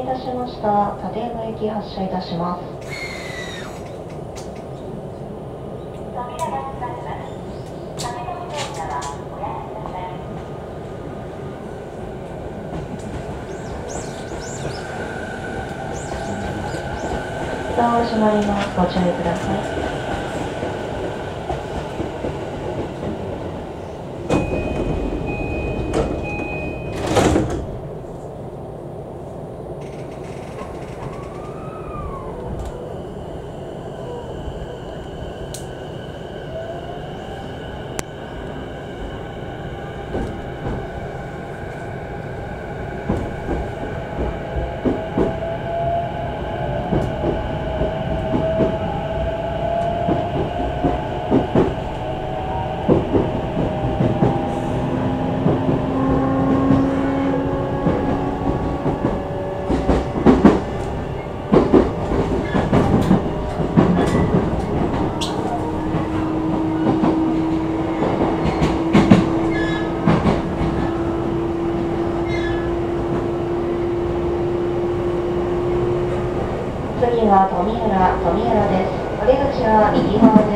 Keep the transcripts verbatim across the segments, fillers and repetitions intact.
いたしました。立山行き発車いたします。扉が閉まります。扉のドアはおやめください。蓋を閉まります。ご注意ください。次は富浦、富浦です。お出口は右側です。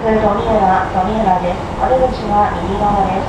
富浦、富浦です。お出口は右側です。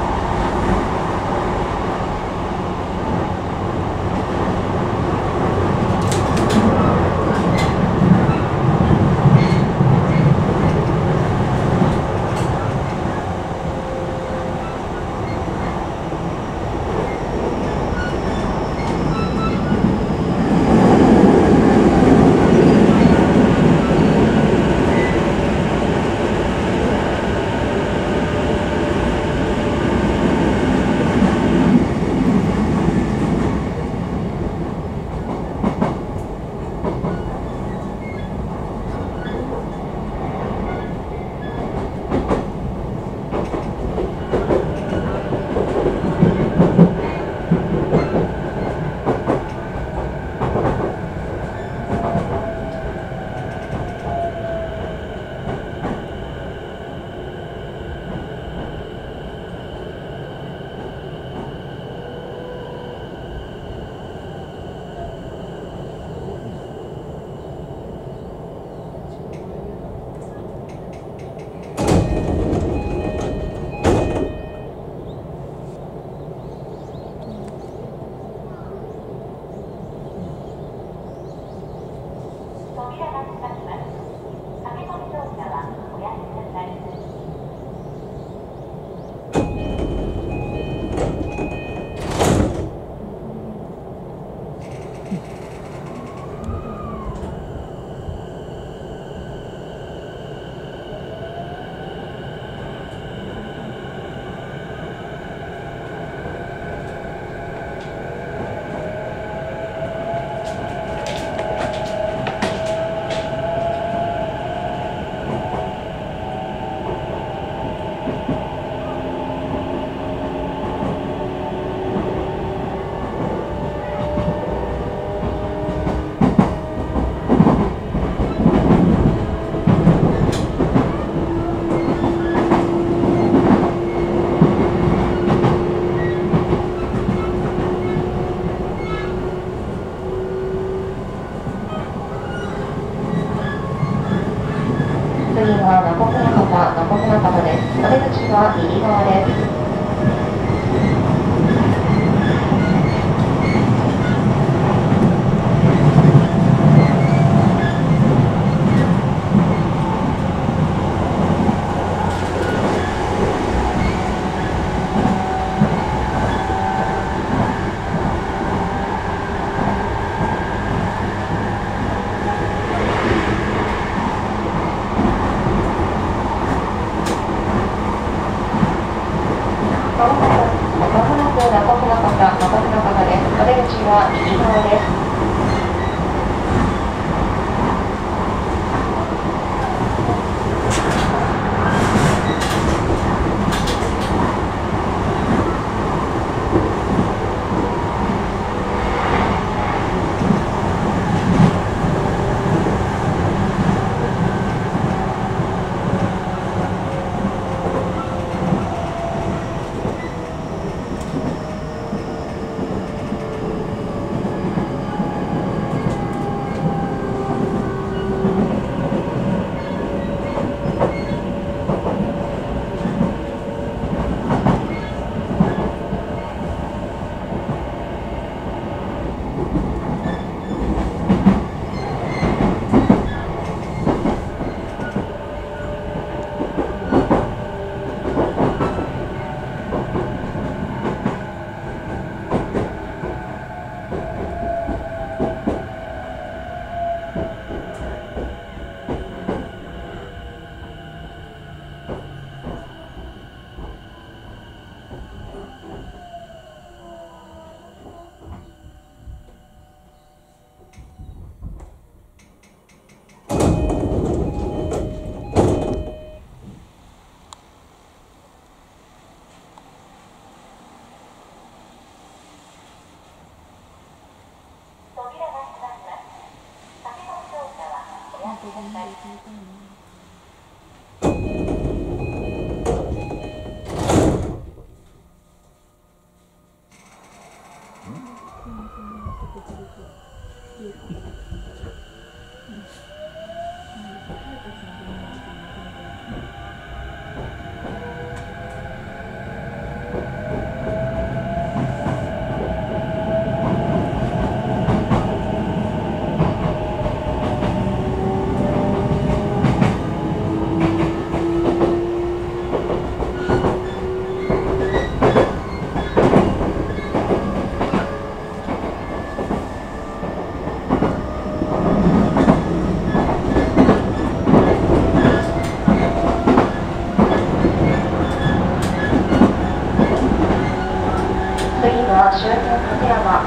右側です。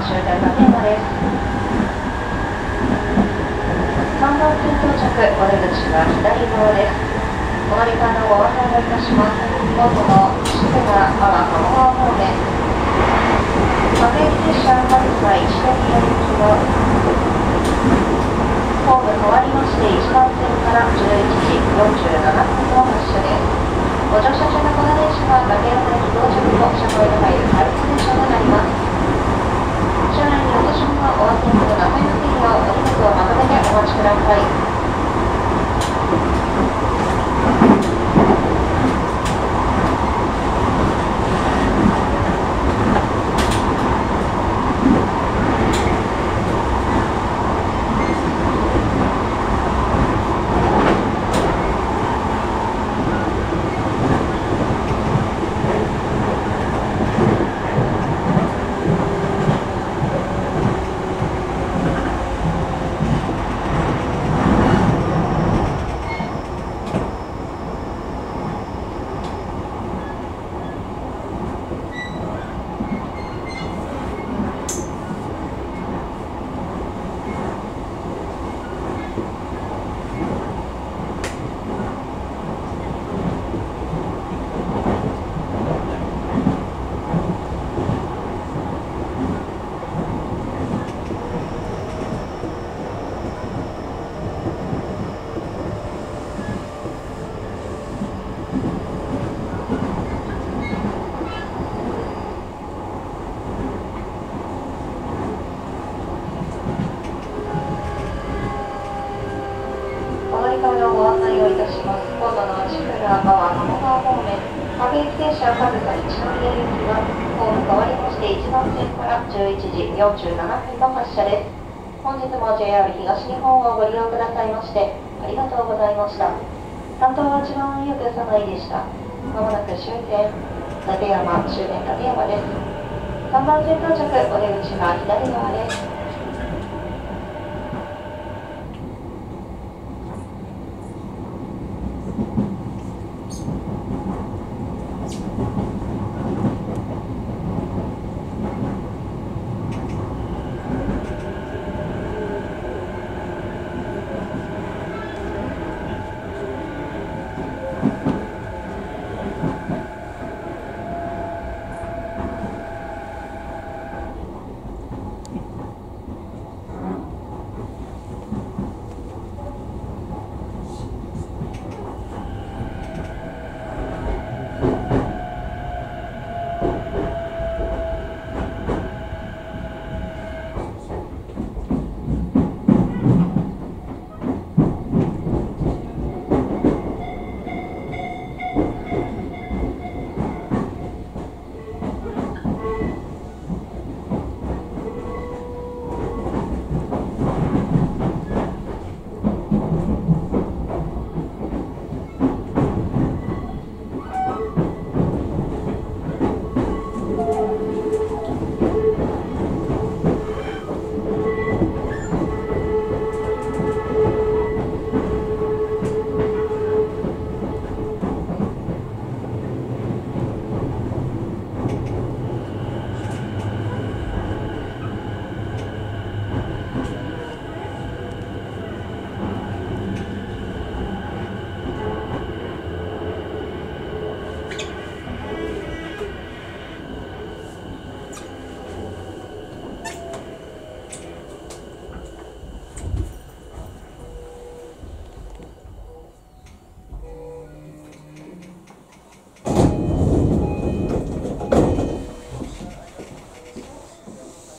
終点立山です。さんばん線到着、お出口は左側です。お乗り換えのご案内をいたします。本土の千歳川、阿波鴨川方面。各駅列車上総いちとにより行きのホーム変わりましていちばん線からじゅういちじよんじゅうななふんの発車です。ご乗車中のこの電車は立山駅到着後、車庫へと入る開通電車となります。車内に落とし物はお忘れ物なさいませんよう、お荷物をまとめてお待ちください。のご案内をいたします。今度の千倉阿波鴨川方面、各駅停車上総一宮行きはホーム変わりましていちばん線からじゅういちじよんじゅうななふんの発車です。本日も ジェイアール 東日本をご利用くださいましてありがとうございました。担当は一番よく佐賀井でした。まもなく終点立山、終点立山です。さんばん線到着、お出口が左側です。